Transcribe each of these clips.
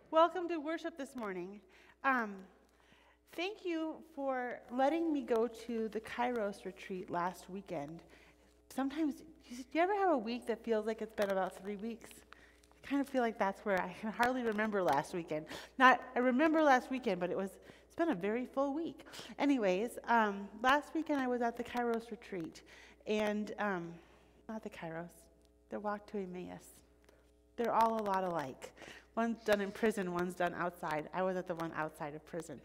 Welcome to worship this morning. Thank you for letting me go to the Kairos retreat last weekend. Sometimes, do you ever have a week that feels like it's been about 3 weeks? I kind of feel like that's where I can hardly remember last weekend. I remember last weekend, but it's been a very full week. Anyways, last weekend I was at the Kairos retreat, and not the Kairos, the Walk to Emmaus. They're all a lot alike. One's done in prison, one's done outside. I was at the one outside of prison.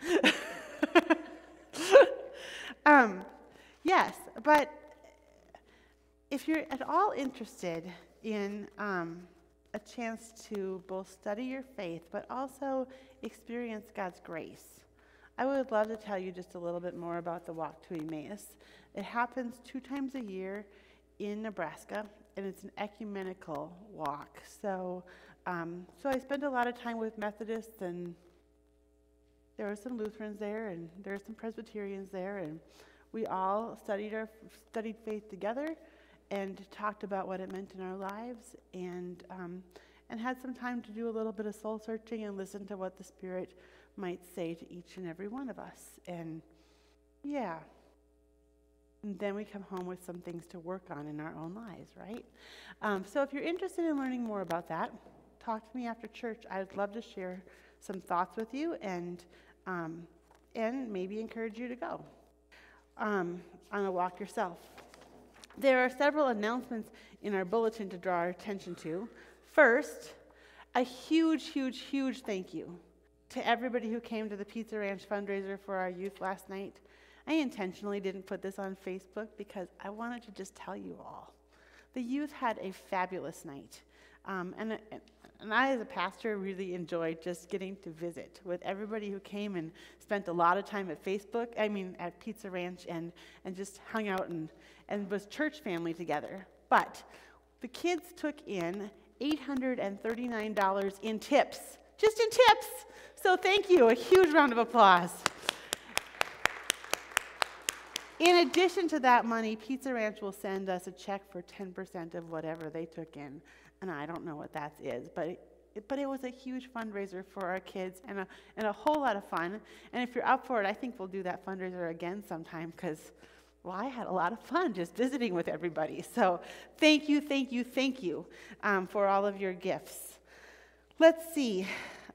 Yes, but if you're at all interested in a chance to both study your faith, but also experience God's grace, I would love to tell you just a little bit more about the Walk to Emmaus. It happens 2 times a year in Nebraska, and it's an ecumenical walk. So I spent a lot of time with Methodists, and there were some Lutherans there, and there were some Presbyterians there, and we all studied faith together and talked about what it meant in our lives, and had some time to do a little bit of soul searching and listen to what the Spirit might say to each and every one of us. And yeah. And then we come home with some things to work on in our own lives, right? So if you're interested in learning more about that, talk to me after church. I'd love to share some thoughts with you and maybe encourage you to go on a walk yourself. There are several announcements in our bulletin to draw our attention to. First, a huge, huge, huge thank you to everybody who came to the Pizza Ranch fundraiser for our youth last night. I intentionally didn't put this on Facebook because I wanted to just tell you all. The youth had a fabulous night. And I, as a pastor, really enjoyed just getting to visit with everybody who came and spent a lot of time at Pizza Ranch and just hung out and was church family together. But the kids took in $839 in tips, just in tips. So thank you, a huge round of applause. In addition to that money, Pizza Ranch will send us a check for 10% of whatever they took in. And I don't know what that is, but it was a huge fundraiser for our kids and a whole lot of fun. And if you're up for it, I think we'll do that fundraiser again sometime because, well, I had a lot of fun just visiting with everybody. So thank you for all of your gifts. Let's see.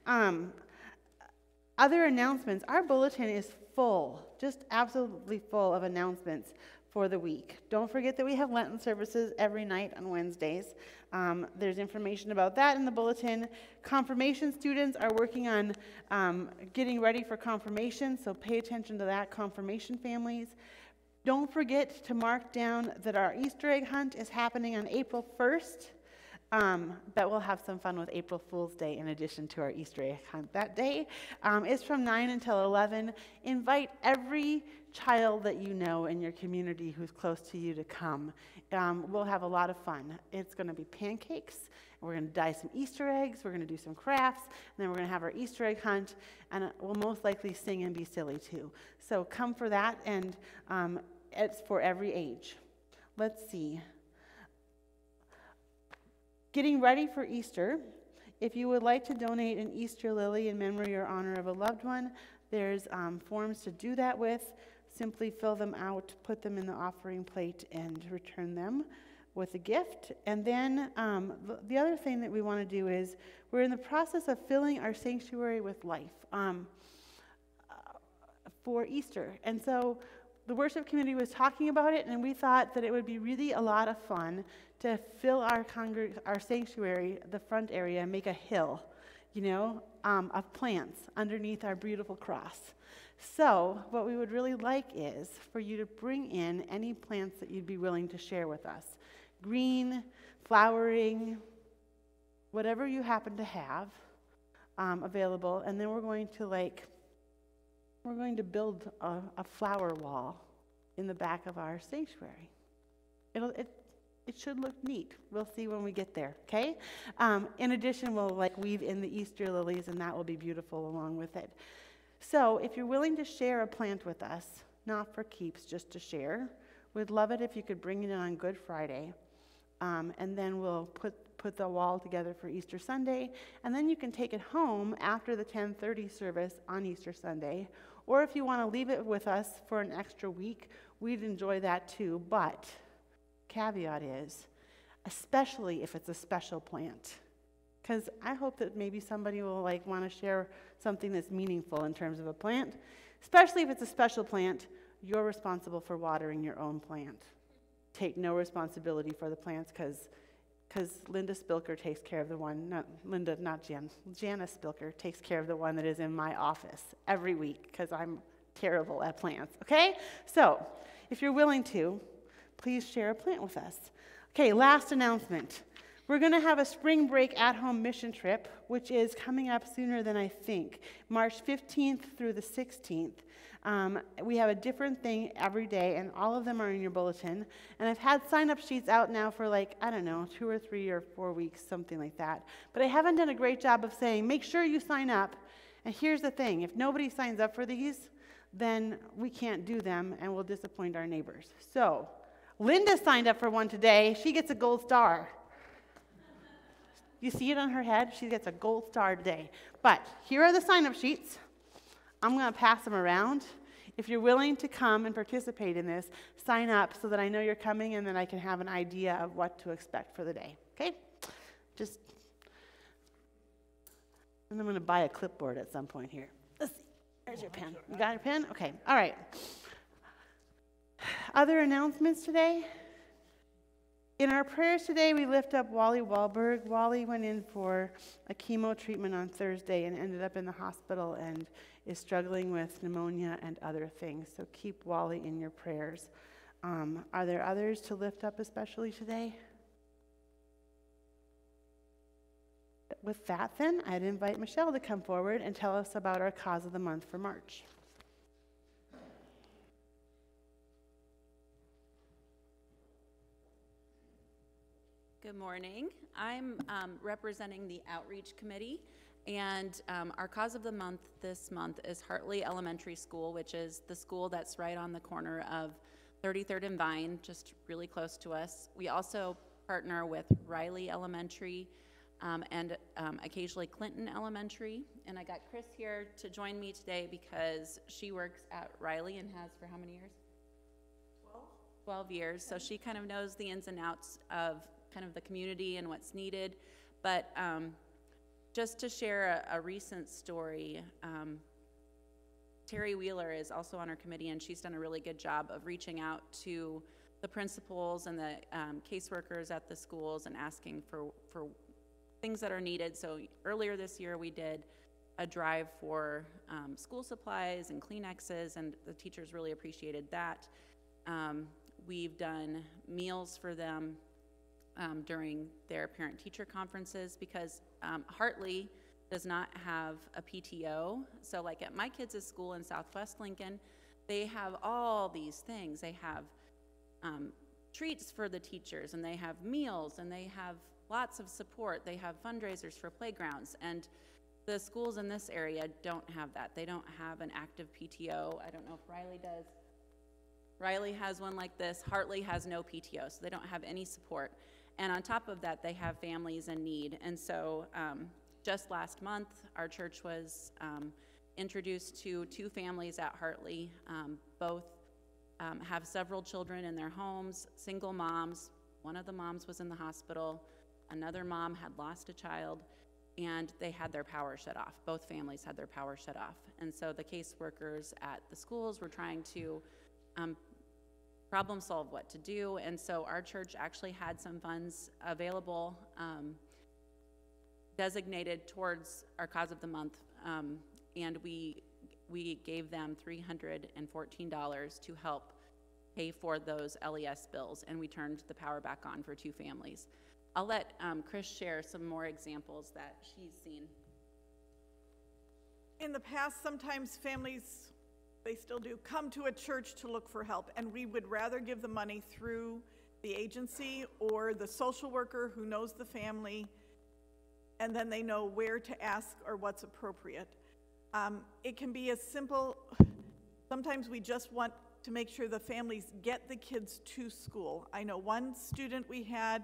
Other announcements. Our bulletin is full, just absolutely full of announcements for the week. Don't forget that we have Lenten services every night on Wednesdays. There's information about that in the bulletin. Confirmation students are working on getting ready for confirmation, so pay attention to that, confirmation families. Don't forget to mark down that our Easter egg hunt is happening on April 1st. But we'll have some fun with April Fool's Day in addition to our Easter egg hunt that day. It's from 9 until 11. Invite every child that you know in your community who's close to you to come. We'll have a lot of fun. It's going to be pancakes. We're going to dye some Easter eggs. We're going to do some crafts. And then we're going to have our Easter egg hunt. And we'll most likely sing and be silly too. So come for that. And it's for every age. Let's see. Getting ready for Easter. If you would like to donate an Easter lily in memory or honor of a loved one, there's forms to do that with. Simply fill them out, put them in the offering plate, and return them with a gift. And then the other thing that we want to do is we're in the process of filling our sanctuary with life for Easter. And so the worship committee was talking about it, and we thought that it would be really a lot of fun to fill our sanctuary, the front area, and make a hill, of plants underneath our beautiful cross. So what we would really like is for you to bring in any plants that you'd be willing to share with us. Green, flowering, whatever you happen to have available, and then we're going to build a flower wall in the back of our sanctuary. It should look neat. We'll see when we get there, okay? In addition, we'll weave in the Easter lilies, and that will be beautiful along with it. So if you're willing to share a plant with us, not for keeps, just to share, we'd love it if you could bring it in on Good Friday, and then we'll put the wall together for Easter Sunday, and then you can take it home after the 10:30 service on Easter Sunday. Or if you want to leave it with us for an extra week, we'd enjoy that too. But caveat is, especially if it's a special plant, because I hope that maybe somebody will want to share something that's meaningful in terms of a plant. Especially if it's a special plant, you're responsible for watering your own plant. Take no responsibility for the plants because Linda Spilker takes care of the one, Jana Spilker takes care of the one that is in my office every week because I'm terrible at plants, okay? So, if you're willing to, please share a plant with us. Okay, last announcement. We're going to have a spring break at-home mission trip, which is coming up sooner than I think, March 15th through the 16th. We have a different thing every day, and all of them are in your bulletin. And I've had sign-up sheets out now for 2 or 3 or 4 weeks, something like that. But I haven't done a great job of saying, make sure you sign up. And here's the thing, if nobody signs up for these, then we can't do them, and we'll disappoint our neighbors. So, Linda signed up for one today. She gets a gold star. You see it on her head? She gets a gold star today. But here are the sign-up sheets. I'm going to pass them around. If you're willing to come and participate in this, sign up so that I know you're coming and then I can have an idea of what to expect for the day. Okay? And I'm going to buy a clipboard at some point here. Let's see. There's your pen. You got your pen? Okay. All right. Other announcements today? In our prayers today, we lift up Wally Wahlberg. Wally went in for a chemo treatment on Thursday and ended up in the hospital and is struggling with pneumonia and other things. So keep Wally in your prayers. Are there others to lift up especially today? With that then, I'd invite Michelle to come forward and tell us about our cause of the month for March. Good morning. I'm representing the Outreach Committee, and our cause of the month this month is Hartley Elementary School, which is the school that's right on the corner of 33rd and Vine, just really close to us. We also partner with Riley Elementary and occasionally Clinton Elementary, and I got Chris here to join me today because she works at Riley and has for how many years? 12 years, so she kind of knows the ins and outs of kind of the community and what's needed. But just to share a recent story, Terry Wheeler is also on our committee, and she's done a really good job of reaching out to the principals and the caseworkers at the schools and asking for things that are needed. So earlier this year we did a drive for school supplies and Kleenexes, and the teachers really appreciated that. We've done meals for them during their parent-teacher conferences because Hartley does not have a PTO. So like at my kids' school in Southwest Lincoln, they have all these things. They have treats for the teachers, and they have meals, and they have lots of support. They have fundraisers for playgrounds, and the schools in this area don't have that. They don't have an active PTO. I don't know if Riley does. Riley has one like this. Hartley has no PTO, so they don't have any support. And on top of that, they have families in need. And so just last month, our church was introduced to 2 families at Hartley. Both have several children in their homes, single moms. One of the moms was in the hospital. Another mom had lost a child, and they had their power shut off. Both families had their power shut off. And so the caseworkers at the schools were trying to problem solve what to do. And so our church actually had some funds available designated towards our cause of the month. And we gave them $314 to help pay for those LES bills, and we turned the power back on for 2 families. I'll let Chris share some more examples that she's seen. In the past, sometimes families, they still do, come to a church to look for help, and we would rather give the money through the agency or the social worker who knows the family, and then they know where to ask or what's appropriate. It can be as simple, sometimes we just want to make sure the families get the kids to school. I know one student we had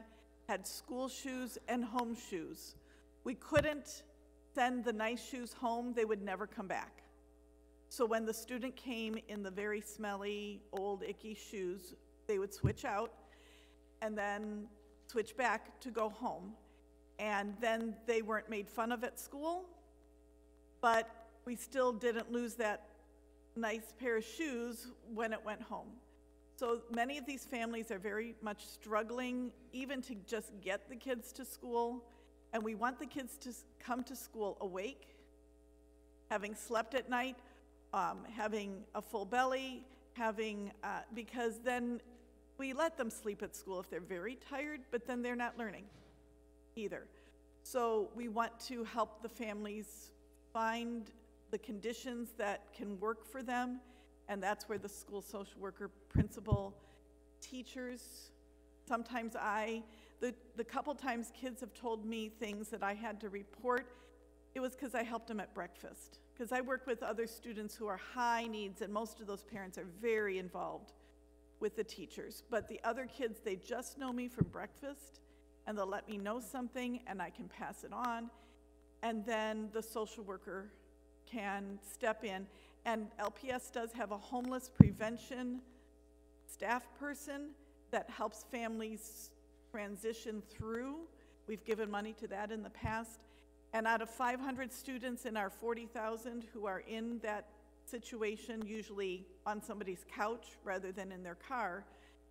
had school shoes and home shoes. We couldn't send the nice shoes home, they would never come back. So when the student came in the very smelly, old, icky shoes, they would switch out and then switch back to go home. And then they weren't made fun of at school, but we still didn't lose that nice pair of shoes when it went home. So many of these families are very much struggling even to just get the kids to school, and we want the kids to come to school awake, having slept at night, having a full belly, because then we let them sleep at school if they're very tired, but then they're not learning either. So we want to help the families find the conditions that can work for them, and that's where the school social worker, principal, teachers, sometimes the couple times kids have told me things that I had to report, it was because I helped them at breakfast. Because I work with other students who are high needs, and most of those parents are very involved with the teachers. But the other kids, they just know me from breakfast, and they'll let me know something, and I can pass it on. And then the social worker can step in. And LPS does have a homeless prevention staff person that helps families transition through. We've given money to that in the past. And out of 500 students in our 40,000 who are in that situation, usually on somebody's couch rather than in their car,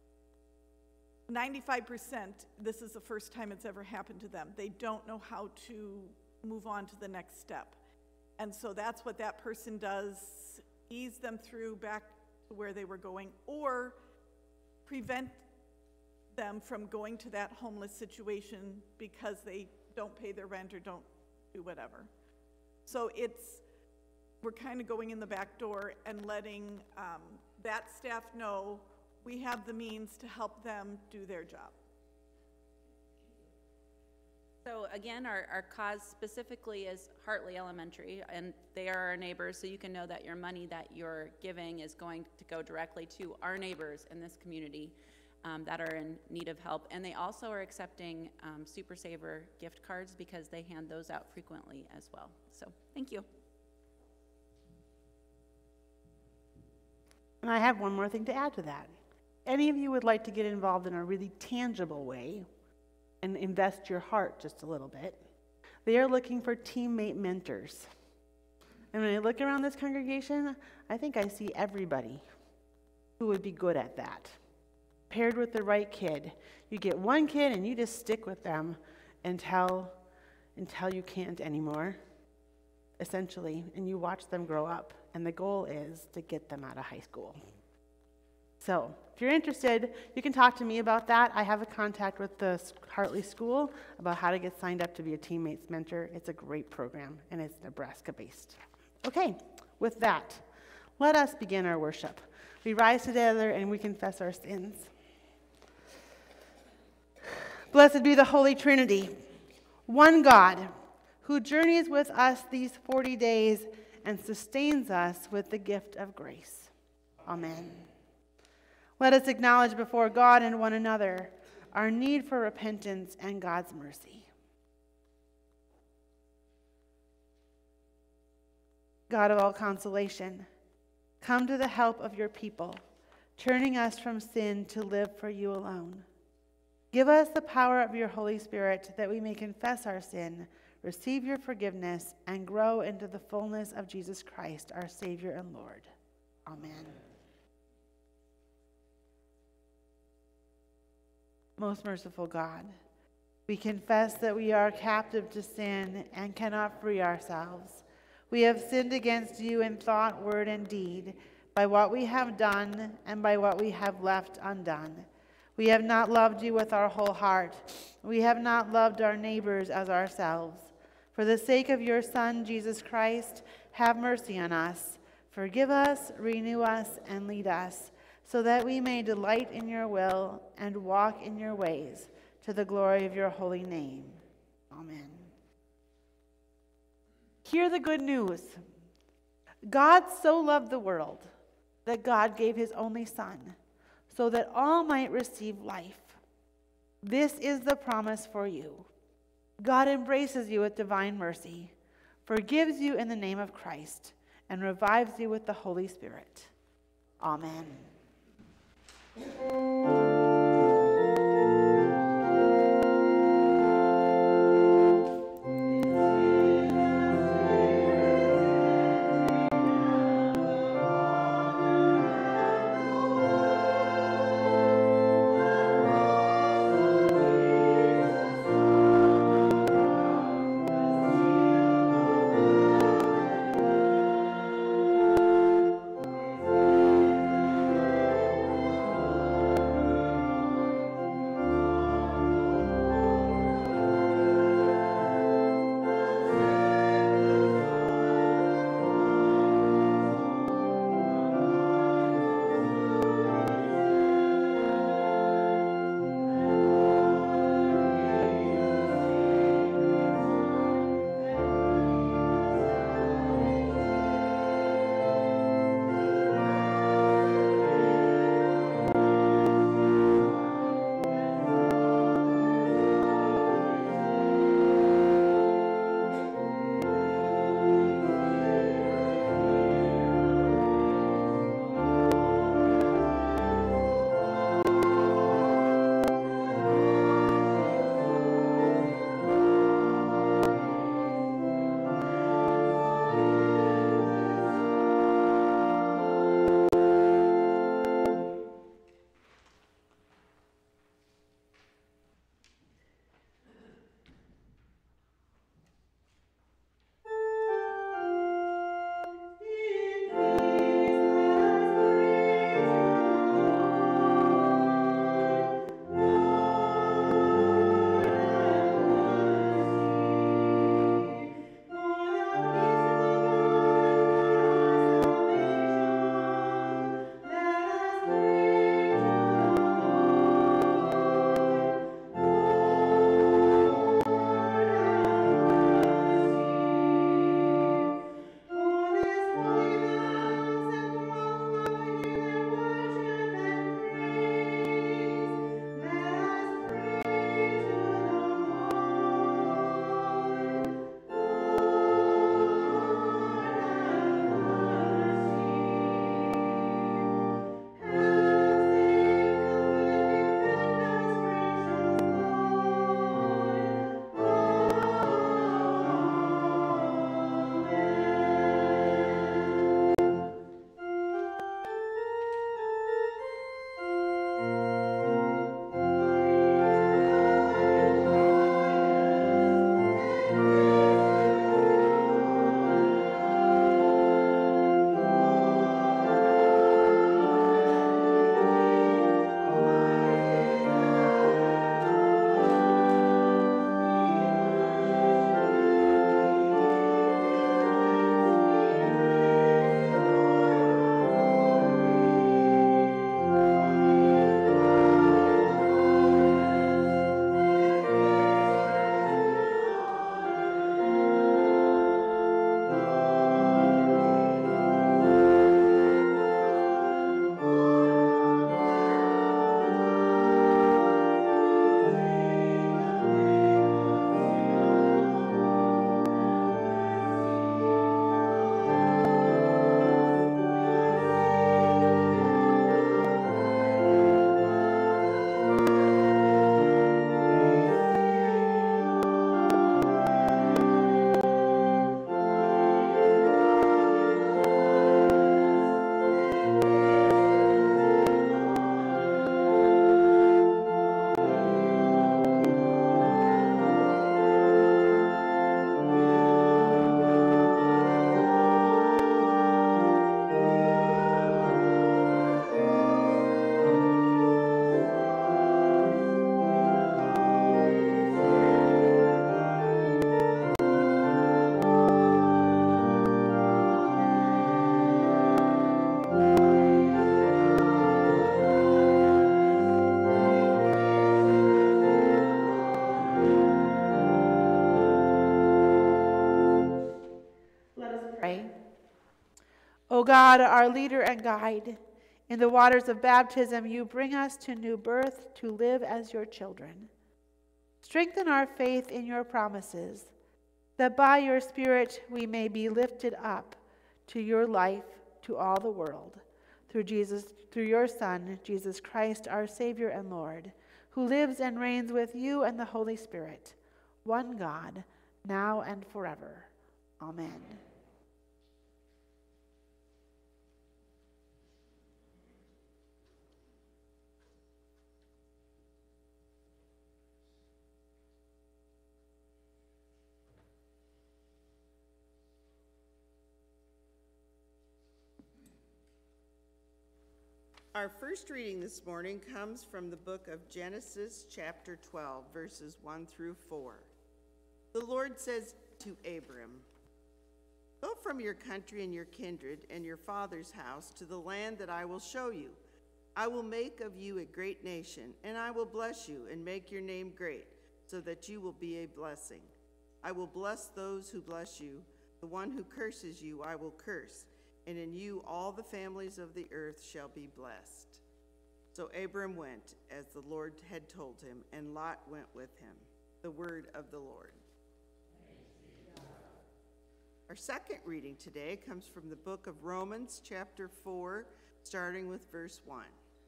95%, this is the first time it's ever happened to them. They don't know how to move on to the next step. And so that's what that person does, ease them through back to where they were going, or prevent them from going to that homeless situation because they don't pay their rent or don't do whatever. So we're kind of going in the back door and letting that staff know we have the means to help them do their job. So again, our cause specifically is Hartley Elementary, and they are our neighbors, so you can know that your money that you're giving is going to go directly to our neighbors in this community that are in need of help. And they also are accepting Super Saver gift cards because they hand those out frequently as well. So thank you. And I have one more thing to add to that. Any of you would like to get involved in a really tangible way and invest your heart just a little bit, they are looking for teammate mentors. And when I look around this congregation, I think I see everybody who would be good at that. Paired with the right kid. You get one kid and you just stick with them until you can't anymore, essentially, and you watch them grow up. And the goal is to get them out of high school. So if you're interested, you can talk to me about that. I have a contact with the Hartley School about how to get signed up to be a teammates mentor. It's a great program, and it's Nebraska-based. Okay, with that, let us begin our worship. We rise together and we confess our sins. Blessed be the Holy Trinity, one God, who journeys with us these 40 days and sustains us with the gift of grace. Amen. Let us acknowledge before God and one another our need for repentance and God's mercy. God of all consolation, come to the help of your people, turning us from sin to live for you alone. Give us the power of your Holy Spirit that we may confess our sin, receive your forgiveness, and grow into the fullness of Jesus Christ, our Savior and Lord. Amen. Most merciful God, we confess that we are captive to sin and cannot free ourselves. We have sinned against you in thought, word, and deed, by what we have done and by what we have left undone. We have not loved you with our whole heart. We have not loved our neighbors as ourselves. For the sake of your Son, Jesus Christ, have mercy on us. Forgive us, renew us, and lead us, so that we may delight in your will and walk in your ways, to the glory of your holy name. Amen. Hear the good news. God so loved the world that God gave his only Son, so that all might receive life. This is the promise for you. God embraces you with divine mercy, forgives you in the name of Christ, and revives you with the Holy Spirit. Amen. O God, our leader and guide, in the waters of baptism you bring us to new birth to live as your children. Strengthen our faith in your promises, that by your Spirit we may be lifted up to your life to all the world, through your Son, Jesus Christ, our Savior and Lord, who lives and reigns with you and the Holy Spirit, one God, now and forever. Amen. Our first reading this morning comes from the book of Genesis, chapter 12, verses 1 through 4. The Lord says to Abram, "Go from your country and your kindred and your father's house to the land that I will show you. I will make of you a great nation, and I will bless you and make your name great, so that you will be a blessing. I will bless those who bless you. The one who curses you I will curse, and in you all the families of the earth shall be blessed." So Abram went, as the Lord had told him, and Lot went with him. The word of the Lord. Our second reading today comes from the book of Romans, chapter 4, starting with verse 1.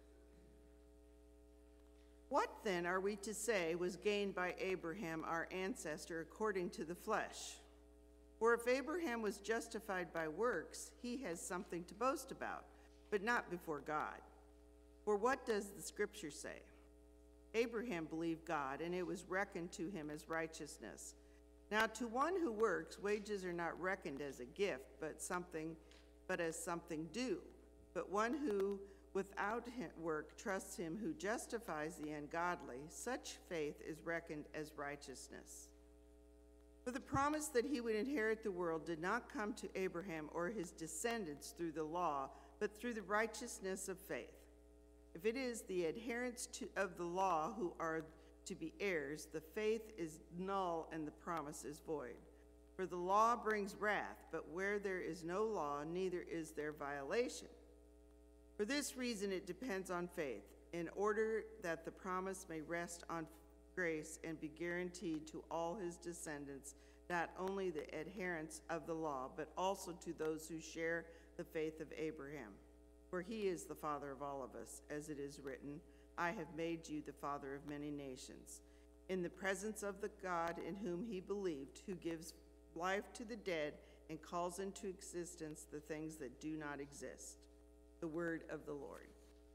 "What then are we to say was gained by Abraham, our ancestor, according to the flesh? For if Abraham was justified by works, he has something to boast about, but not before God. For what does the scripture say? Abraham believed God, and it was reckoned to him as righteousness. Now to one who works, wages are not reckoned as a gift, but as something due. But one who without work trusts him who justifies the ungodly, such faith is reckoned as righteousness. For the promise that he would inherit the world did not come to Abraham or his descendants through the law, but through the righteousness of faith. If it is the adherents of the law who are to be heirs, the faith is null and the promise is void. For the law brings wrath, but where there is no law, neither is there violation. For this reason it depends on faith, in order that the promise may rest on grace and be guaranteed to all his descendants, not only the adherents of the law, but also to those who share the faith of Abraham. For he is the father of all of us, as it is written, 'I have made you the father of many nations,' in the presence of the God in whom he believed, who gives life to the dead and calls into existence the things that do not exist." The word of the Lord.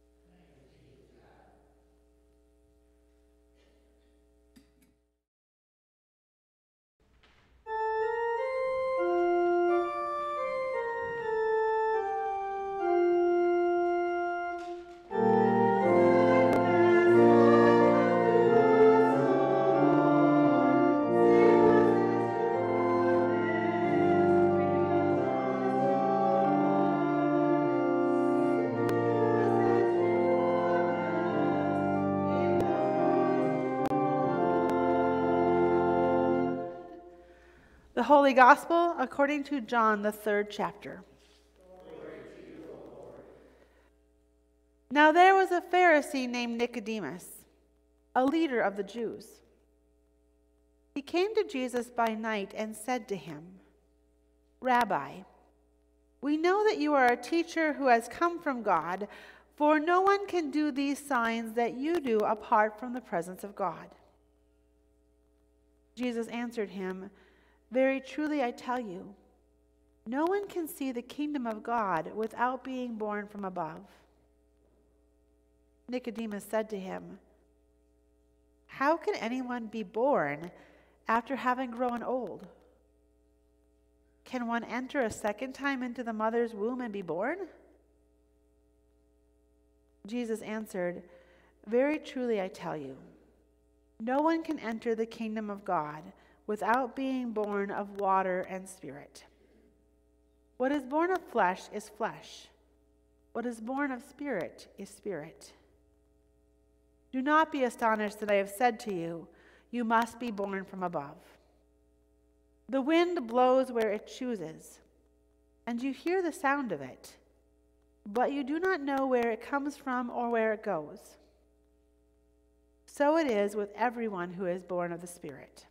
The Holy Gospel according to John, the 3rd chapter. Now there was a Pharisee named Nicodemus, a leader of the Jews. He came to Jesus by night and said to him, "Rabbi, we know that you are a teacher who has come from God, for no one can do these signs that you do apart from the presence of God." Jesus answered him, "Very truly I tell you, no one can see the kingdom of God without being born from above." Nicodemus said to him, "How can anyone be born after having grown old? Can one enter a second time into the mother's womb and be born?" Jesus answered, "Very truly I tell you, no one can enter the kingdom of God without being born of water and spirit. What is born of flesh is flesh. What is born of spirit is spirit. Do not be astonished that I have said to you, you must be born from above. The wind blows where it chooses, and you hear the sound of it, but you do not know where it comes from or where it goes. So it is with everyone who is born of the Spirit.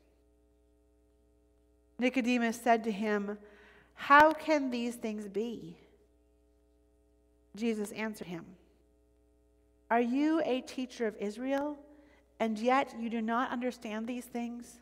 Nicodemus said to him, "How can these things be?" Jesus answered him, "Are you a teacher of Israel, and yet you do not understand these things?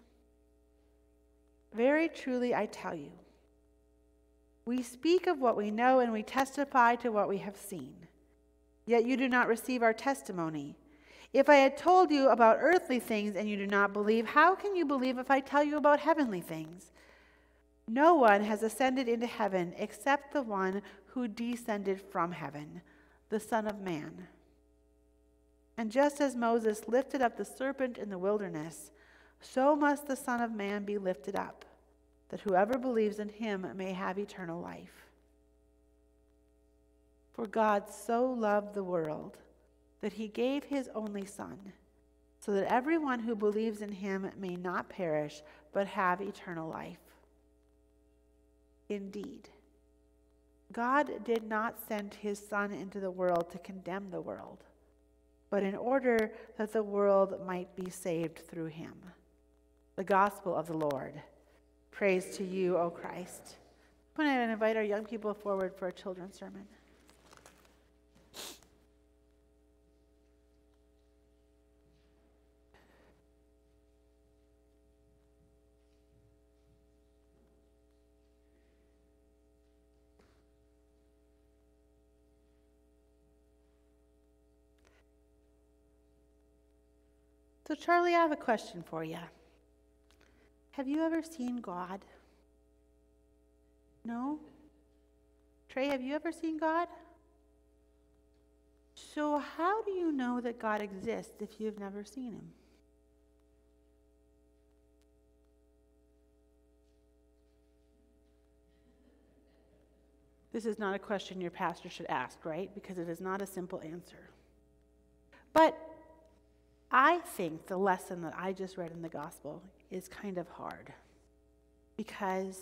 Very truly I tell you, we speak of what we know and we testify to what we have seen, yet you do not receive our testimony. If I had told you about earthly things and you do not believe, how can you believe if I tell you about heavenly things? No one has ascended into heaven except the one who descended from heaven, the Son of Man. And just as Moses lifted up the serpent in the wilderness, so must the Son of Man be lifted up, that whoever believes in him may have eternal life. For God so loved the world that he gave his only Son, so that everyone who believes in him may not perish, but have eternal life. Indeed, God did not send his Son into the world to condemn the world, but in order that the world might be saved through him. The gospel of the Lord. Praise to you, O Christ. I'm going to invite our young people forward for a children's sermon. So, Charlie, I have a question for you. Have you ever seen God? No? Trey, have you ever seen God? So, how do you know that God exists if you've never seen him? This is not a question your pastor should ask, right? Because it is not a simple answer. But I think the lesson that I just read in the gospel is kind of hard because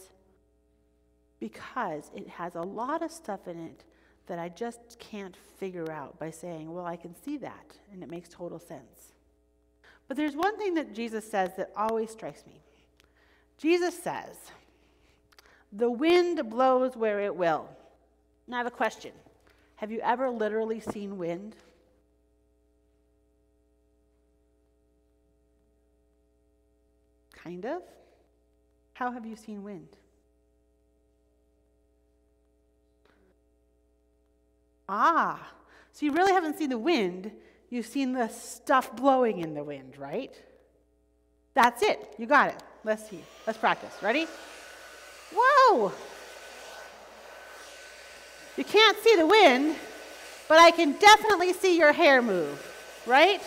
it has a lot of stuff in it that I just can't figure out by saying, well, I can see that, and it makes total sense. But there's one thing that Jesus says that always strikes me. Jesus says, "The wind blows where it will." Now I have a question. Have you ever literally seen wind? Kind of. How have you seen wind? So you really haven't seen the wind. You've seen the stuff blowing in the wind, right? That's it. You got it. Let's see. Let's practice. Ready? Whoa! You can't see the wind, but I can definitely see your hair move, right?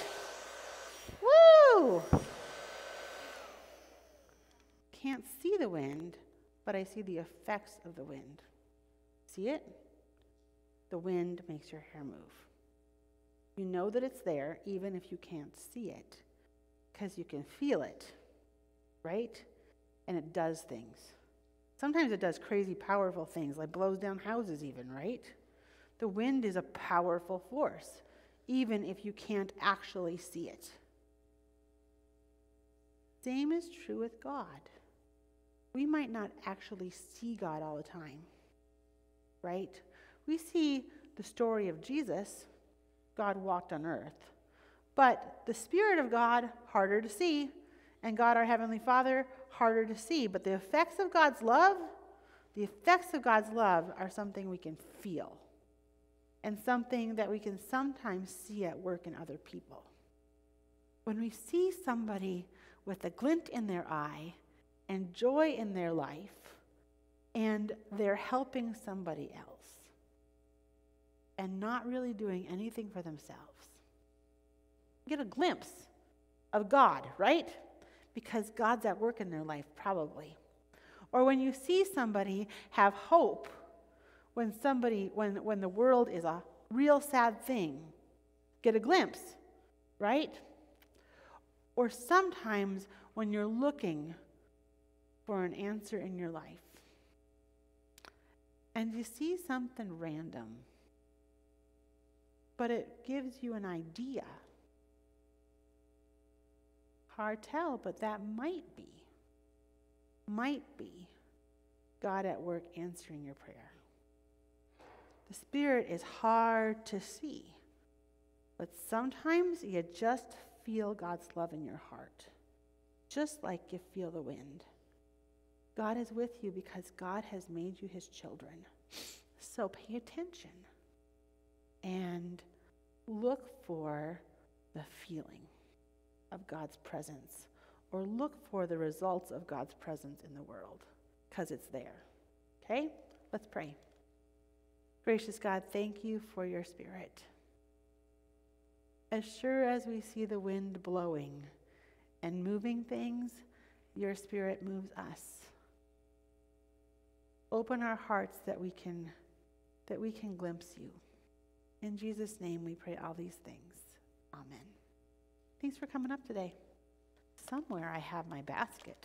Woo! Can't see the wind, but I see the effects of the wind. See it? The wind makes your hair move. You know that it's there even if you can't see it because you can feel it, right? And it does things. Sometimes it does crazy powerful things, like blows down houses even, right? The wind is a powerful force, even if you can't actually see it. Same is true with God. We might not actually see God all the time, right? We see the story of Jesus. God walked on earth. But the Spirit of God, harder to see, and God our Heavenly Father, harder to see. But the effects of God's love are something we can feel and something that we can sometimes see at work in other people. When we see somebody with a glint in their eye and joy in their life, and they're helping somebody else and not really doing anything for themselves, get a glimpse of God, right? Because God's at work in their life, probably. Or when you see somebody have hope when the world is a real sad thing, get a glimpse, right? Or sometimes when you're looking for an answer in your life and you see something random, but it gives you an idea. hard tell, but that might be God at work answering your prayer. The Spirit is hard to see, but sometimes you just feel God's love in your heart, just like you feel the wind. God is with you because God has made you his children. So pay attention and look for the feeling of God's presence, or look for the results of God's presence in the world, because it's there. Okay? Let's pray. Gracious God, thank you for your Spirit. As sure as we see the wind blowing and moving things, your Spirit moves us. Open our hearts that we can glimpse you. In Jesus' name we pray all these things. Amen. Thanks for coming up today. Somewhere I have my basket.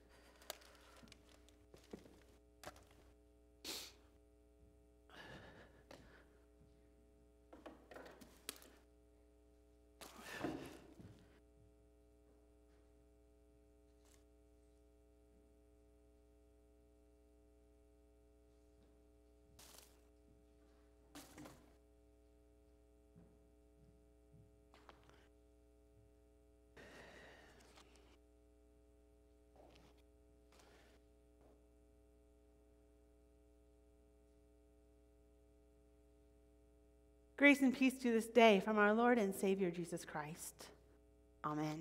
Grace and peace to this day from our Lord and Savior Jesus Christ. Amen.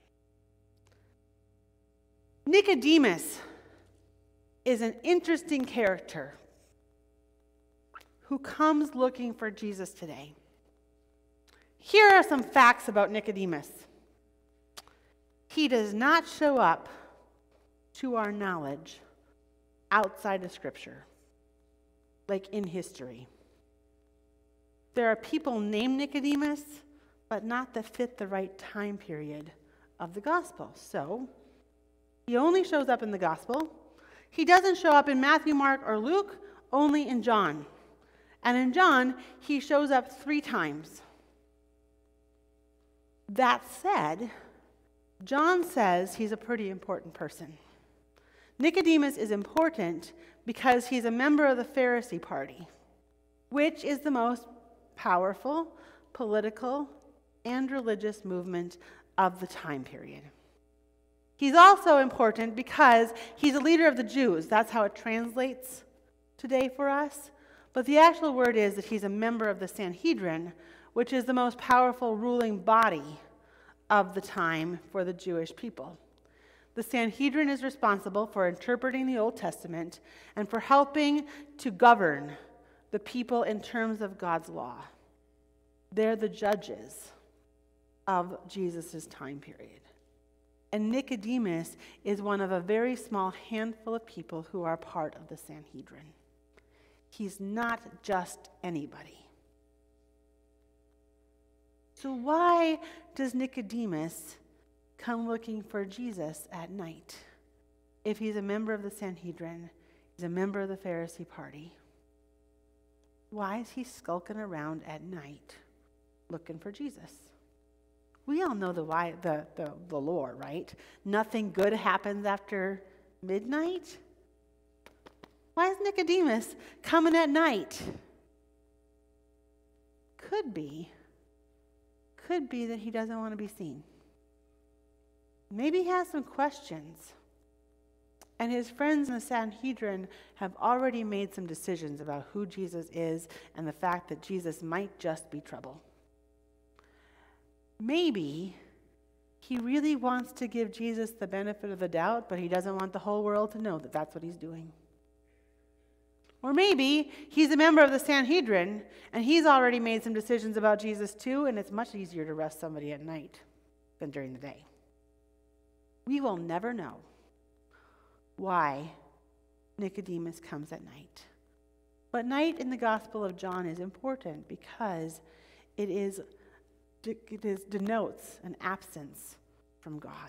Nicodemus is an interesting character who comes looking for Jesus today. Here are some facts about Nicodemus. He does not show up, to our knowledge, outside of Scripture, like in history. There are people named Nicodemus, but not that fit the right time period of the gospel. So, he only shows up in the gospel. He doesn't show up in Matthew, Mark, or Luke, only in John. And in John, he shows up 3 times. That said, John says he's a pretty important person. Nicodemus is important because he's a member of the Pharisee party, which is the most powerful political and religious movement of the time period. He's also important because he's a leader of the Jews. That's how it translates today for us. But the actual word is that he's a member of the Sanhedrin, which is the most powerful ruling body of the time for the Jewish people. The Sanhedrin is responsible for interpreting the Old Testament and for helping to govern the people in terms of God's law. They're the judges of Jesus' time period. And Nicodemus is one of a very small handful of people who are part of the Sanhedrin. He's not just anybody. So why does Nicodemus come looking for Jesus at night? If he's a member of the Sanhedrin, he's a member of the Pharisee party, why is he skulking around at night looking for Jesus? We all know the lore, right? Nothing good happens after midnight. Why is Nicodemus coming at night? Could be that he doesn't want to be seen. Maybe he has some questions. And his friends in the Sanhedrin have already made some decisions about who Jesus is and the fact that Jesus might just be trouble. Maybe he really wants to give Jesus the benefit of the doubt, but he doesn't want the whole world to know that that's what he's doing. Or maybe he's a member of the Sanhedrin and he's already made some decisions about Jesus too, and it's much easier to arrest somebody at night than during the day. We will never know why Nicodemus comes at night. But night in the Gospel of John is important because it denotes an absence from God.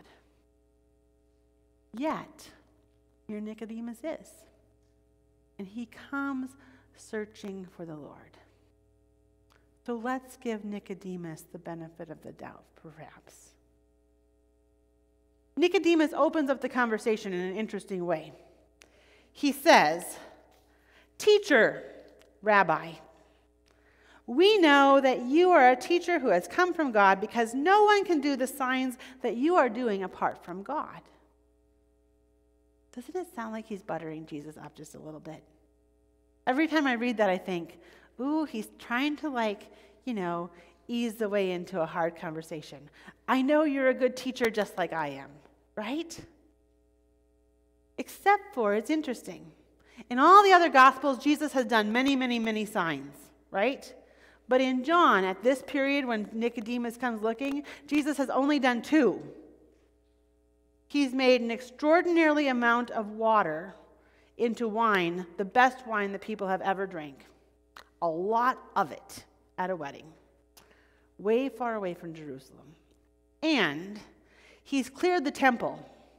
Yet, here Nicodemus is. And he comes searching for the Lord. So let's give Nicodemus the benefit of the doubt, perhaps. Nicodemus opens up the conversation in an interesting way. He says, "Teacher, Rabbi, we know that you are a teacher who has come from God because no one can do the signs that you are doing apart from God." Doesn't it sound like he's buttering Jesus up just a little bit? Every time I read that, I think, ooh, he's trying to ease the way into a hard conversation. I know you're a good teacher just like I am, right? Except for, it's interesting. In all the other Gospels, Jesus has done many, many, many signs, right? But in John, at this period when Nicodemus comes looking, Jesus has only done 2. He's made an extraordinarily amount of water into wine, the best wine that people have ever drank. A lot of it at a wedding, way far away from Jerusalem. And he's cleared the temple.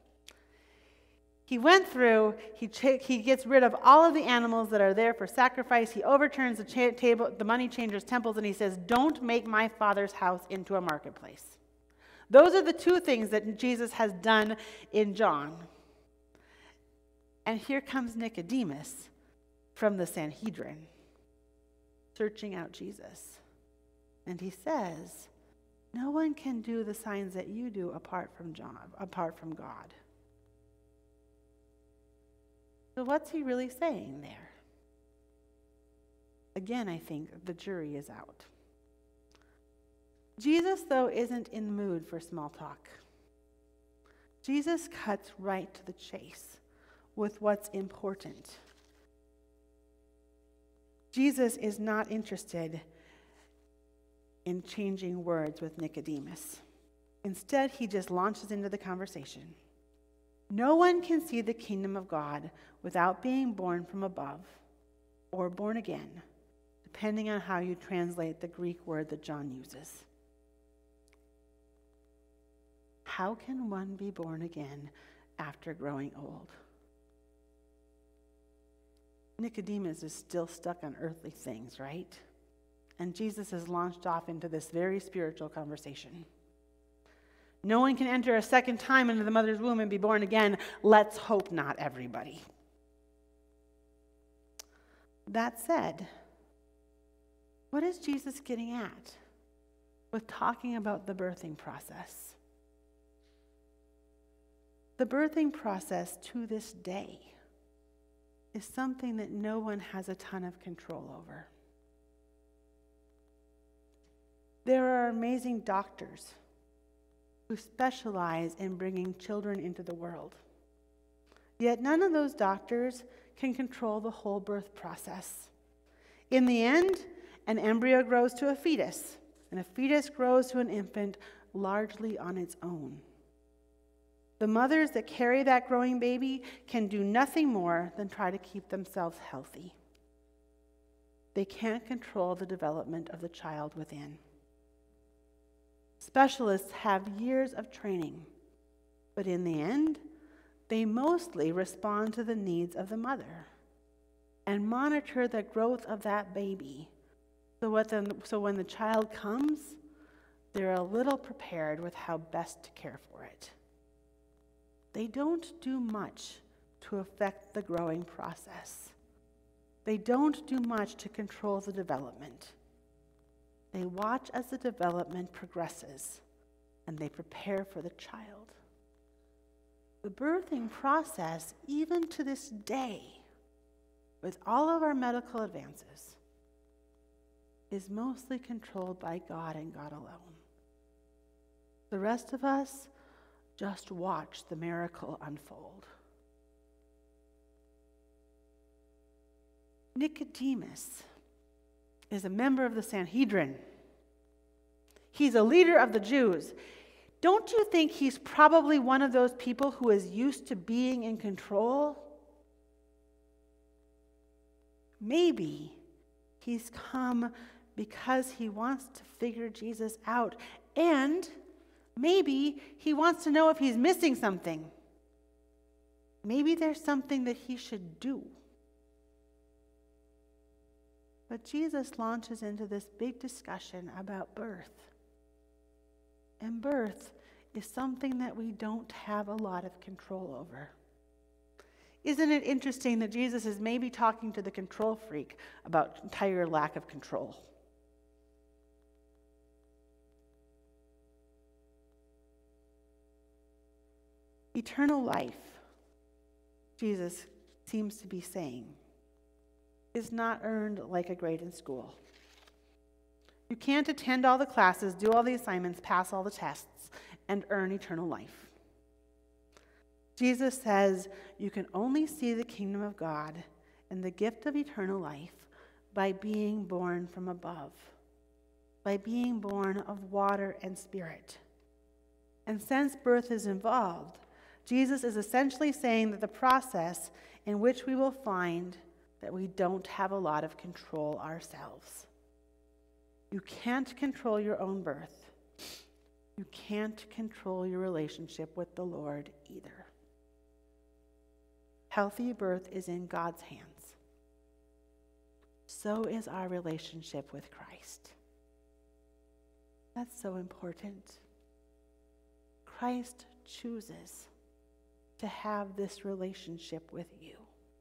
He went through, he gets rid of all of the animals that are there for sacrifice. He overturns the money changers' temples, and he says, "Don't make my Father's house into a marketplace." Those are the 2 things that Jesus has done in John. And here comes Nicodemus from the Sanhedrin, searching out Jesus. And he says, "No one can do the signs that you do apart from God." So what's he really saying there? Again, I think the jury is out. Jesus, though, isn't in the mood for small talk. Jesus cuts right to the chase with what's important. Jesus is not interested in changing words with Nicodemus. Instead, he just launches into the conversation. No one can see the kingdom of God without being born from above or born again, depending on how you translate the Greek word that John uses. How can one be born again after growing old? Nicodemus is still stuck on earthly things, right? And Jesus has launched off into this very spiritual conversation. No one can enter a second time into the mother's womb and be born again. Let's hope not, everybody. That said, what is Jesus getting at with talking about the birthing process? The birthing process to this day is something that no one has a ton of control over. There are amazing doctors who specialize in bringing children into the world. Yet none of those doctors can control the whole birth process. In the end, an embryo grows to a fetus, and a fetus grows to an infant largely on its own. The mothers that carry that growing baby can do nothing more than try to keep themselves healthy. They can't control the development of the child within. Specialists have years of training, but in the end, they mostly respond to the needs of the mother and monitor the growth of that baby so when the child comes, they're a little prepared with how best to care for it. They don't do much to affect the growing process. They don't do much to control the development. They watch as the development progresses, and they prepare for the child. The birthing process, even to this day, with all of our medical advances, is mostly controlled by God and God alone. The rest of us just watch the miracle unfold. Nicodemus is a member of the Sanhedrin. He's a leader of the Jews. Don't you think he's probably one of those people who is used to being in control? Maybe he's come because he wants to figure Jesus out, and maybe he wants to know if he's missing something. Maybe there's something that he should do. But Jesus launches into this big discussion about birth. And birth is something that we don't have a lot of control over. Isn't it interesting that Jesus is maybe talking to the control freak about entire lack of control? Eternal life, Jesus seems to be saying, is not earned like a grade in school. You can't attend all the classes, do all the assignments, pass all the tests, and earn eternal life. Jesus says you can only see the kingdom of God and the gift of eternal life by being born from above, by being born of water and spirit. And since birth is involved, Jesus is essentially saying that the process in which we will find that we don't have a lot of control ourselves. You can't control your own birth. You can't control your relationship with the Lord either. Healthy birth is in God's hands. So is our relationship with Christ. That's so important. Christ chooses to have this relationship with you.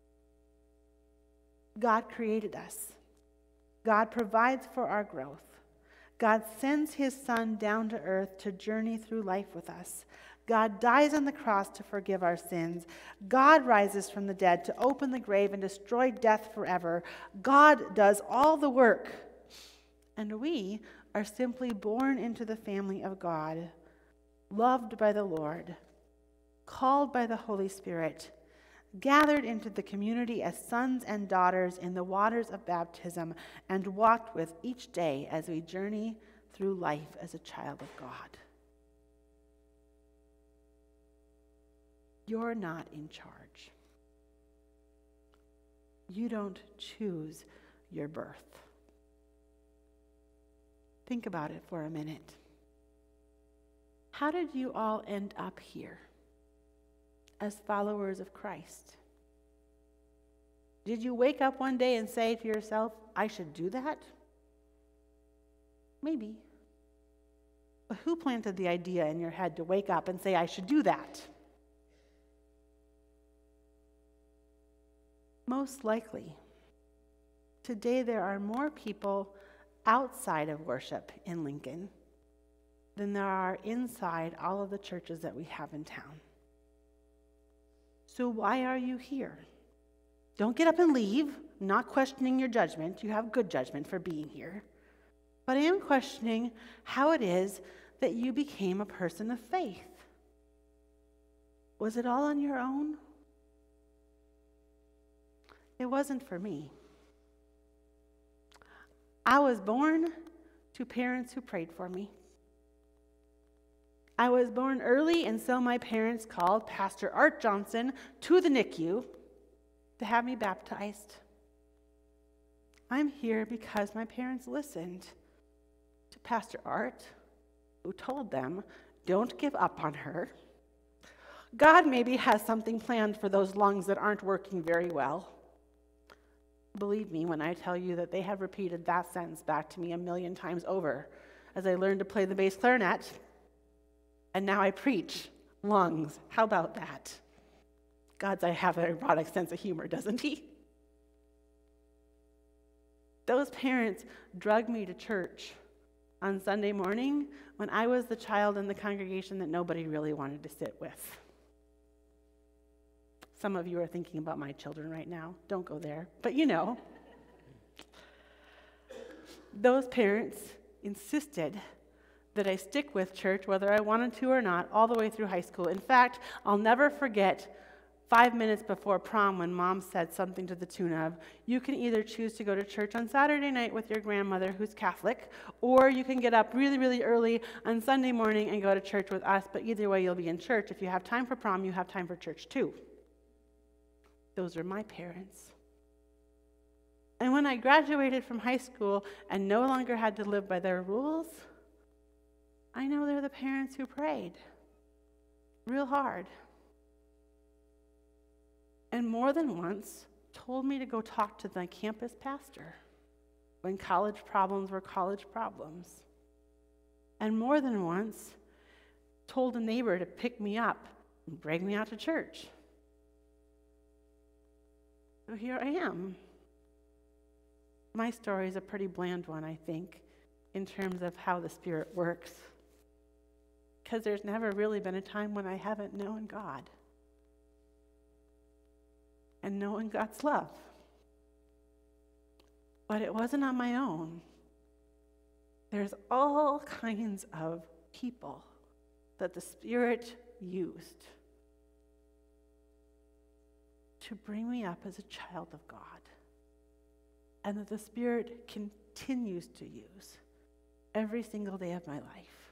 God created us. God provides for our growth. God sends his Son down to earth to journey through life with us. God dies on the cross to forgive our sins. God rises from the dead to open the grave and destroy death forever. God does all the work. And we are simply born into the family of God, loved by the Lord, called by the Holy Spirit, gathered into the community as sons and daughters in the waters of baptism, and walked with each day as we journey through life as a child of God. You're not in charge. You don't choose your birth. Think about it for a minute. How did you all end up here as followers of Christ? Did you wake up one day and say to yourself, I should do that? Maybe. But who planted the idea in your head to wake up and say, I should do that? Most likely, today there are more people outside of worship in Lincoln than there are inside all of the churches that we have in town. So why are you here? Don't get up and leave. I'm not questioning your judgment. You have good judgment for being here. But I am questioning how it is that you became a person of faith. Was it all on your own? It wasn't for me. I was born to parents who prayed for me. I was born early, and so my parents called Pastor Art Johnson to the NICU to have me baptized. I'm here because my parents listened to Pastor Art, who told them, don't give up on her. God maybe has something planned for those lungs that aren't working very well. Believe me when I tell you that they have repeated that sentence back to me 1,000,000 times over as I learned to play the bass clarinet. And now I preach lungs. How about that? God's I have an erotic sense of humor, doesn't he? Those parents drugged me to church on Sunday morning when I was the child in the congregation that nobody really wanted to sit with. Some of you are thinking about my children right now. Don't go there. But you know. Those parents insisted that I stick with church whether I wanted to or not all the way through high school. In fact, I'll never forget 5 minutes before prom when Mom said something to the tune of, you can either choose to go to church on Saturday night with your grandmother who's Catholic, or you can get up really, really early on Sunday morning and go to church with us, but either way you'll be in church. If you have time for prom, you have time for church too. Those are my parents. And when I graduated from high school and no longer had to live by their rules, I know they're the parents who prayed real hard. And more than once told me to go talk to the campus pastor when college problems were college problems. And more than once told a neighbor to pick me up and bring me out to church. So here I am. My story is a pretty bland one, I think, in terms of how the Spirit works. Because there's never really been a time when I haven't known God and known God's love. But it wasn't on my own. There's all kinds of people that the Spirit used to bring me up as a child of God, and that the Spirit continues to use every single day of my life.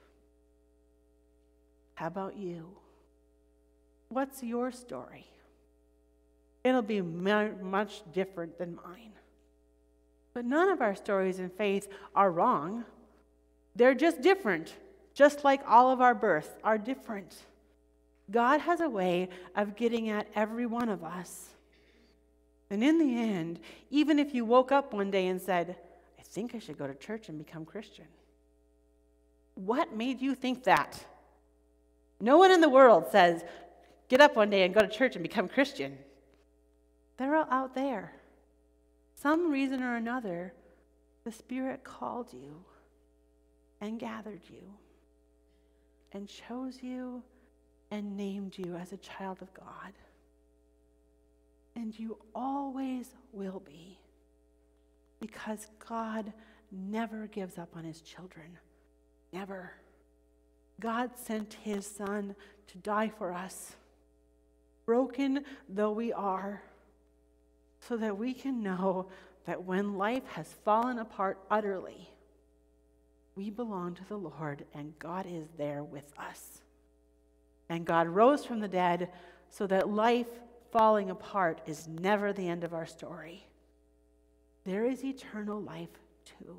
How about you? What's your story? It'll be much different than mine. But none of our stories in faith are wrong. They're just different, just like all of our births are different. God has a way of getting at every one of us. And in the end, even if you woke up one day and said, I think I should go to church and become Christian, what made you think that? No one in the world says, get up one day and go to church and become Christian. They're all out there. Some reason or another, the Spirit called you and gathered you and chose you and named you as a child of God. And you always will be, because God never gives up on his children. Never. God sent his Son to die for us, broken though we are, so that we can know that when life has fallen apart utterly, we belong to the Lord and God is there with us. And God rose from the dead so that life falling apart is never the end of our story. There is eternal life too.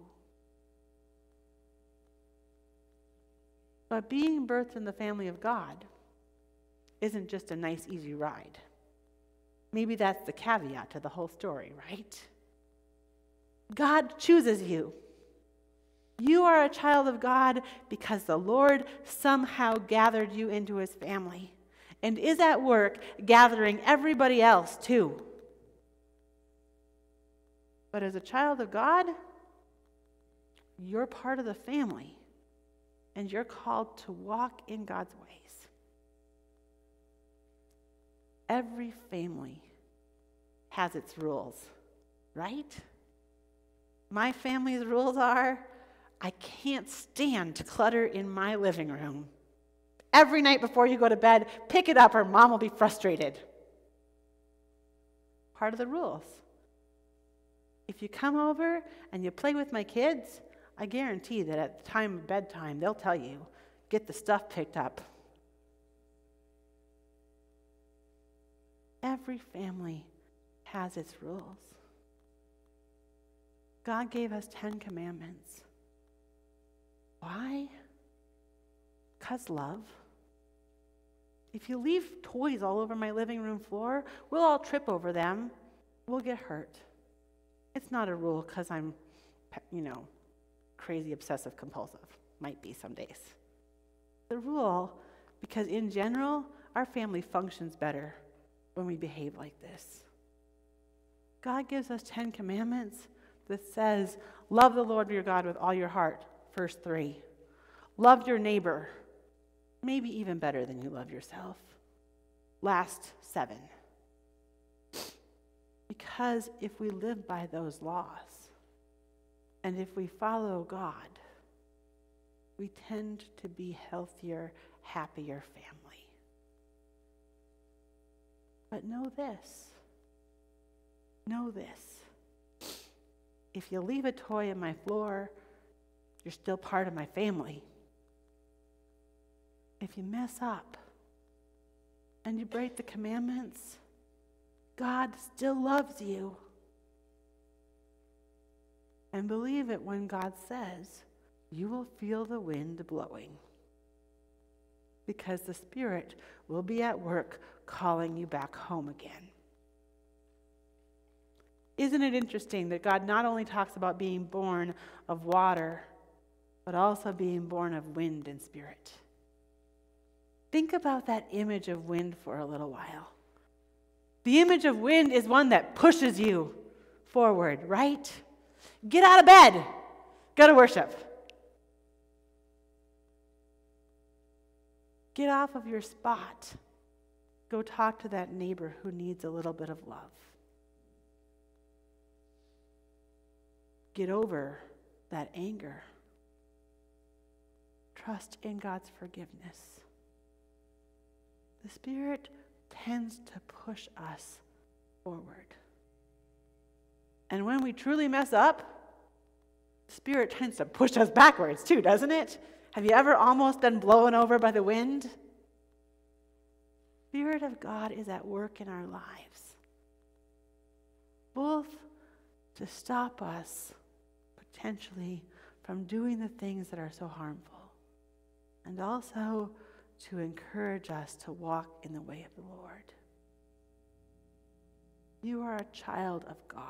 But being birthed in the family of God isn't just a nice, easy ride. Maybe that's the caveat to the whole story, right? God chooses you. You are a child of God because the Lord somehow gathered you into his family and is at work gathering everybody else too. But as a child of God, you're part of the family and you're called to walk in God's ways. Every family has its rules, right? My family's rules are, I can't stand clutter in my living room. Every night before you go to bed, pick it up or mom will be frustrated. Part of the rules. If you come over and you play with my kids, I guarantee that at the time of bedtime, they'll tell you, get the stuff picked up. Every family has its rules. God gave us 10 commandments. Why? Because love. If you leave toys all over my living room floor, we'll all trip over them. We'll get hurt. It's not a rule because I'm, crazy obsessive compulsive. Might be some days. The rule because in general, our family functions better when we behave like this. God gives us 10 commandments that says, love the Lord your God with all your heart, verse 3. Love your neighbor, maybe even better than you love yourself. Last 7. Because if we live by those laws, and if we follow God, we tend to be healthier, happier family. But know this. If you leave a toy on my floor, you're still part of my family. If you mess up and you break the commandments, God still loves you. And believe it when God says, you will feel the wind blowing. Because the Spirit will be at work calling you back home again. Isn't it interesting that God not only talks about being born of water, but also being born of wind and spirit? Think about that image of wind for a little while. The image of wind is one that pushes you forward, right? Get out of bed. Go to worship. Get off of your spot. Go talk to that neighbor who needs a little bit of love. Get over that anger. Trust in God's forgiveness. The Spirit tends to push us forward. And when we truly mess up, the Spirit tends to push us backwards too, doesn't it? Have you ever almost been blown over by the wind? The Spirit of God is at work in our lives, both to stop us potentially from doing the things that are so harmful, and also to encourage us to walk in the way of the Lord. You are a child of God.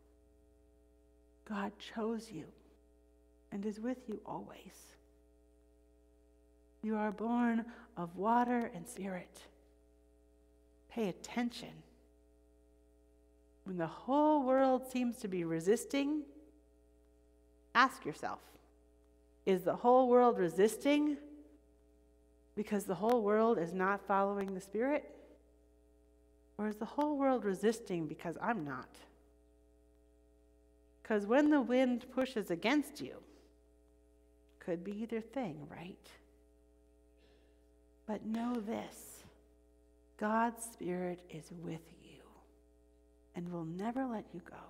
God chose you and is with you always. You are born of water and spirit. Pay attention. When the whole world seems to be resisting, ask yourself, is the whole world resisting because the whole world is not following the Spirit? Or is the whole world resisting because I'm not? Because when the wind pushes against you, could be either thing, right? But know this, God's Spirit is with you and will never let you go.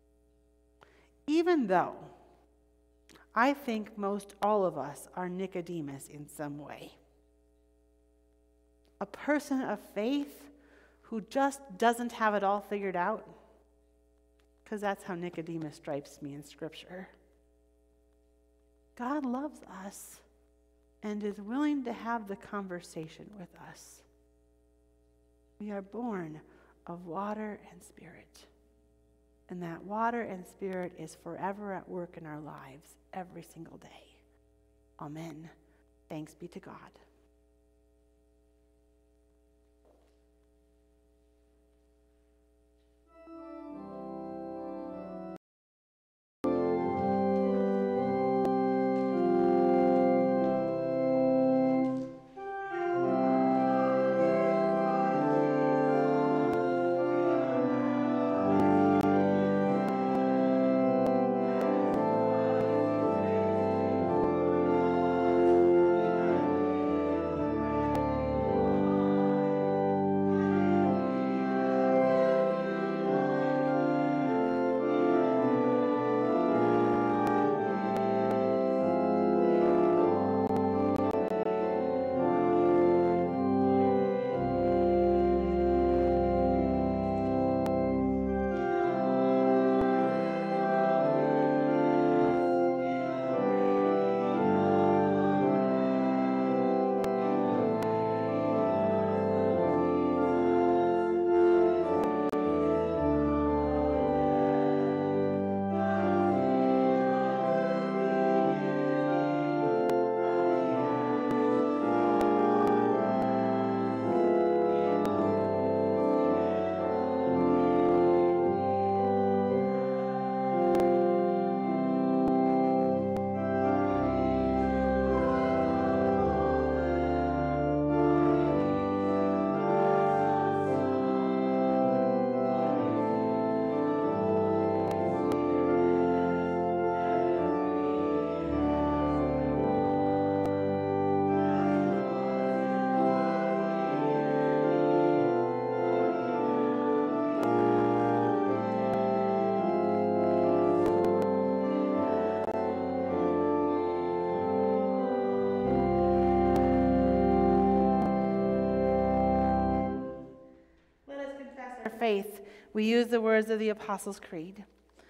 Even though I think most all of us are Nicodemus in some way. A person of faith who just doesn't have it all figured out. Because that's how Nicodemus strikes me in Scripture. God loves us and is willing to have the conversation with us. We are born of water and spirit. And that water and spirit is forever at work in our lives every single day. Amen. Thanks be to God. Faith, we use the words of the Apostles' Creed.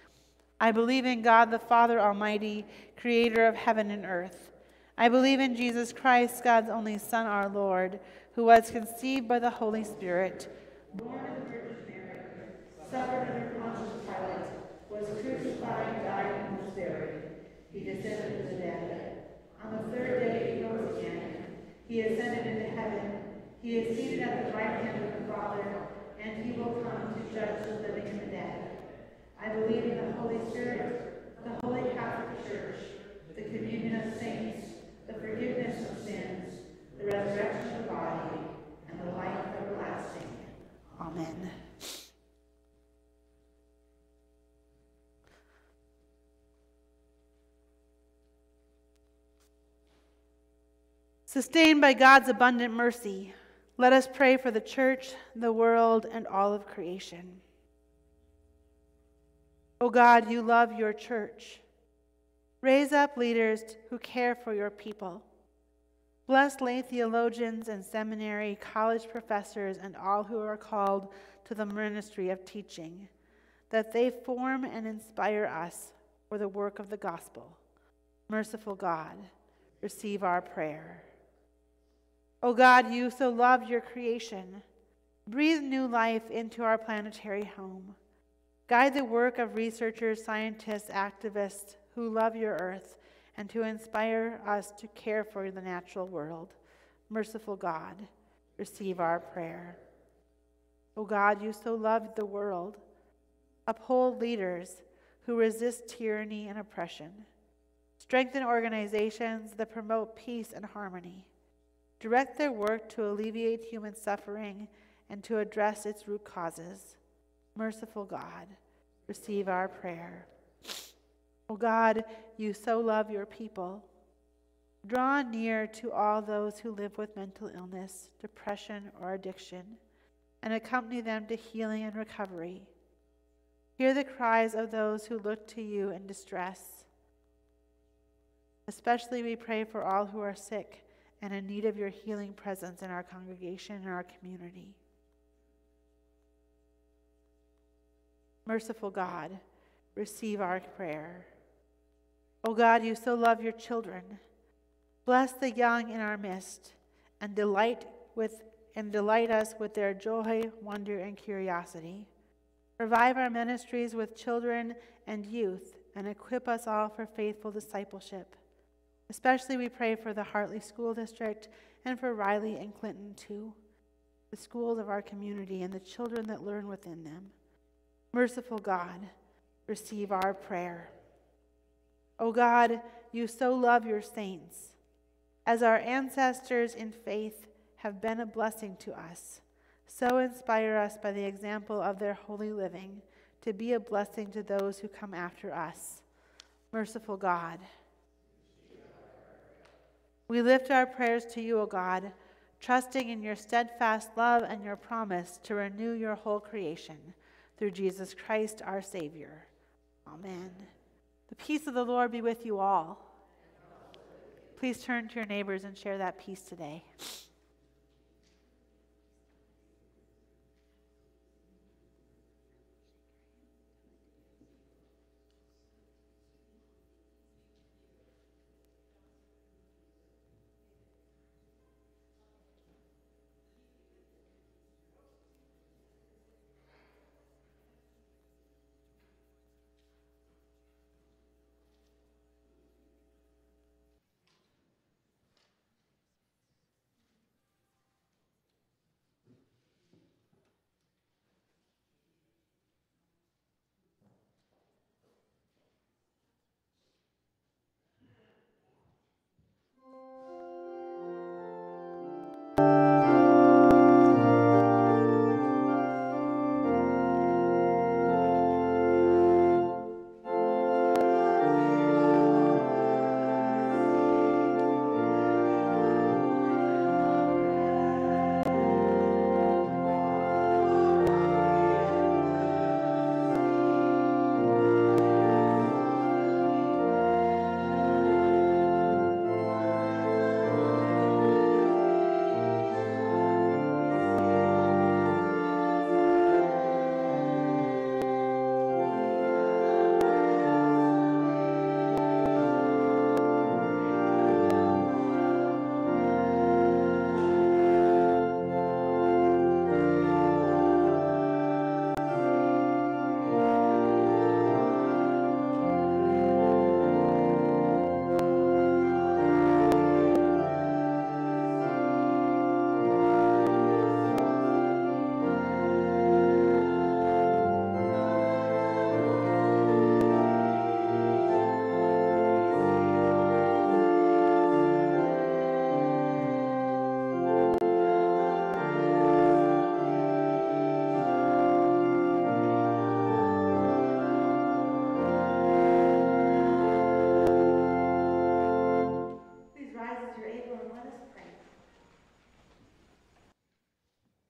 I believe in God the Father Almighty, creator of heaven and earth. I believe in Jesus Christ, God's only Son, our Lord, who was conceived by the Holy Spirit, born of the Virgin Mary, suffered under Pontius Pilate, was crucified, died, and was buried. He descended to the dead. On the third day he rose again. He ascended into heaven Sustained by God's abundant mercy, let us pray for the church, the world, and all of creation. O God, you love your church. Raise up leaders who care for your people. Bless lay theologians and seminary, college professors, and all who are called to the ministry of teaching, that they form and inspire us for the work of the gospel. Merciful God, receive our prayer. O God, you so love your creation. Breathe new life into our planetary home. Guide the work of researchers, scientists, activists who love your earth and to inspire us to care for the natural world. Merciful God, receive our prayer. O God, you so love the world. Uphold leaders who resist tyranny and oppression. Strengthen organizations that promote peace and harmony. Direct their work to alleviate human suffering and to address its root causes. Merciful God, receive our prayer. O God, you so love your people. Draw near to all those who live with mental illness, depression, or addiction, and accompany them to healing and recovery. Hear the cries of those who look to you in distress. Especially we pray for all who are sick and in need of your healing presence in our congregation and our community. Merciful God, receive our prayer. O God, you so love your children. Bless the young in our midst and delight us with their joy, wonder, and curiosity. Revive our ministries with children and youth and equip us all for faithful discipleship. Especially we pray for the Hartley School District and for Riley and Clinton too, the schools of our community and the children that learn within them. Merciful God, receive our prayer. O God, you so love your saints. As our ancestors in faith have been a blessing to us, so inspire us by the example of their holy living to be a blessing to those who come after us. Merciful God, we lift our prayers to you, O God, trusting in your steadfast love and your promise to renew your whole creation through Jesus Christ our Savior. Amen. The peace of the Lord be with you all. Please turn to your neighbors and share that peace today.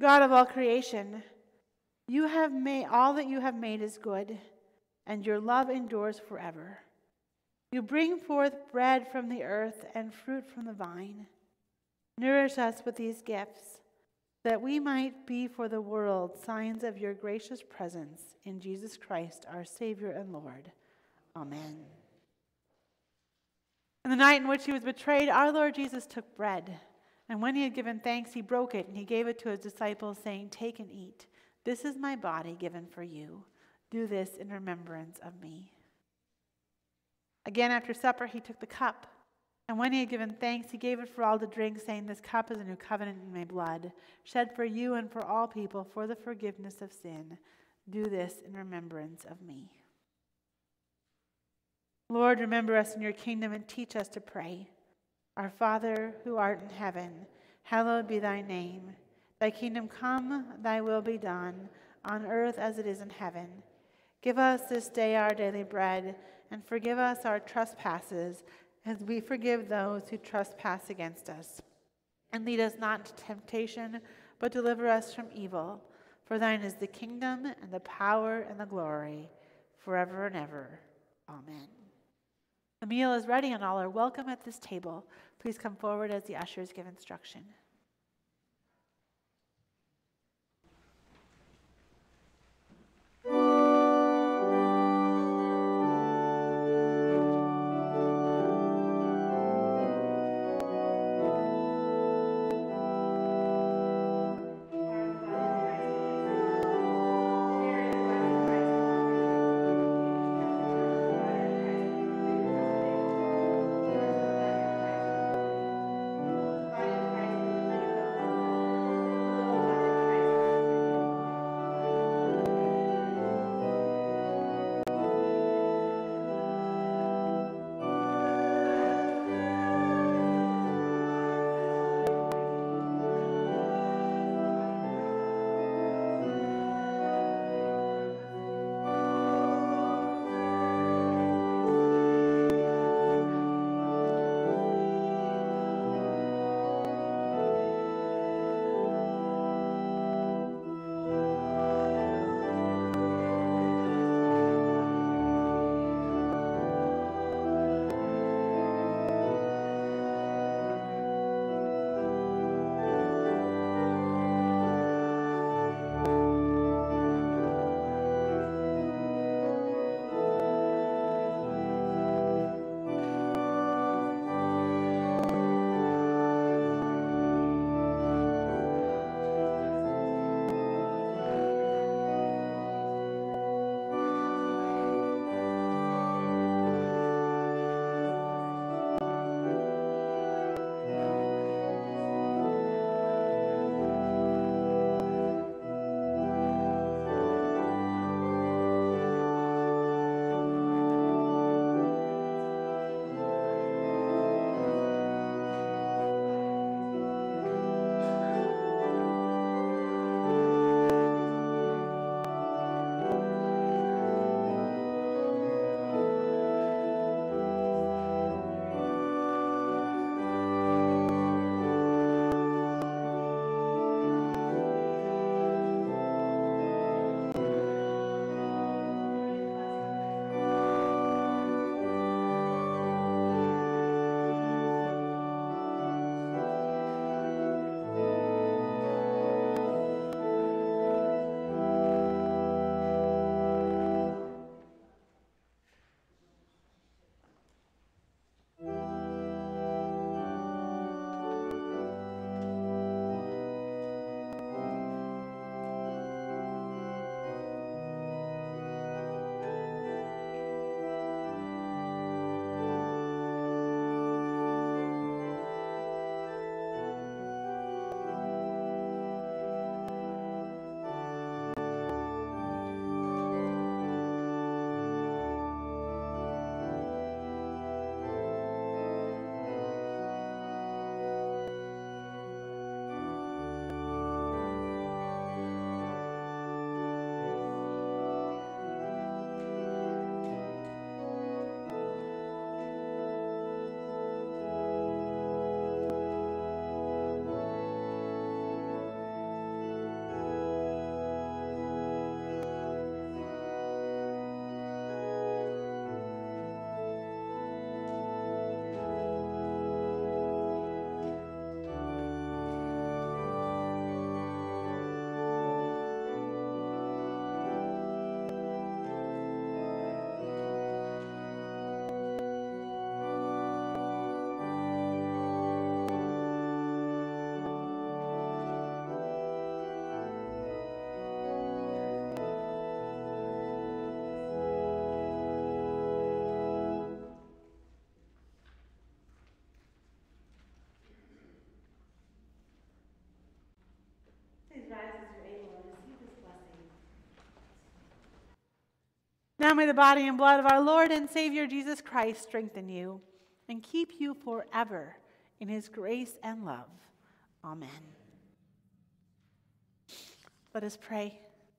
God of all creation, you have made all that you have made is good, and your love endures forever. You bring forth bread from the earth and fruit from the vine. Nourish us with these gifts, that we might be for the world signs of your gracious presence in Jesus Christ, our Savior and Lord. Amen. In the night in which he was betrayed, our Lord Jesus took bread, and when he had given thanks, he broke it, and he gave it to his disciples, saying, "Take and eat. This is my body given for you. Do this in remembrance of me." Again, after supper, he took the cup, and when he had given thanks, he gave it for all to drink, saying, "This cup is a new covenant in my blood, shed for you and for all people for the forgiveness of sin. Do this in remembrance of me." Lord, remember us in your kingdom and teach us to pray. Our Father, who art in heaven, hallowed be thy name. Thy kingdom come, thy will be done, on earth as it is in heaven. Give us this day our daily bread, and forgive us our trespasses, as we forgive those who trespass against us. And lead us not into temptation, but deliver us from evil. For thine is the kingdom, and the power, and the glory, forever and ever. Amen. The meal is ready, and all are welcome at this table. Please come forward as the ushers give instruction. Now may the body and blood of our Lord and Savior Jesus Christ strengthen you and keep you forever in his grace and love. Amen. Let us pray.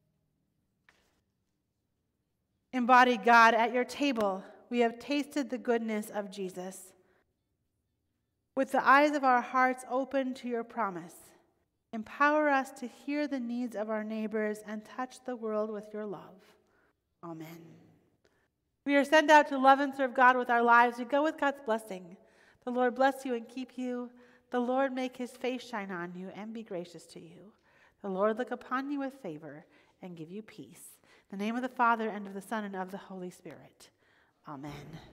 Embodied God, at your table, we have tasted the goodness of Jesus. With the eyes of our hearts open to your promise, empower us to hear the needs of our neighbors and touch the world with your love. Amen. We are sent out to love and serve God with our lives. We go with God's blessing. The Lord bless you and keep you. The Lord make his face shine on you and be gracious to you. The Lord look upon you with favor and give you peace. In the name of the Father, and of the Son, and of the Holy Spirit. Amen.